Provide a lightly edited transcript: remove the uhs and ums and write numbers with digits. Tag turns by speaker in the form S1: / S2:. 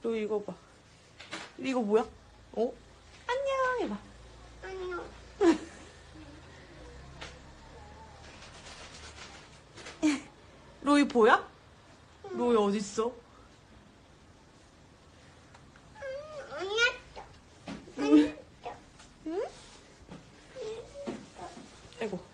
S1: 로이 이거 봐. 이거 뭐야? 어? 안녕 해봐.
S2: 안녕.
S1: 로이 보여? 로이 어딨어?
S2: 안녕.
S1: 응? 아이고.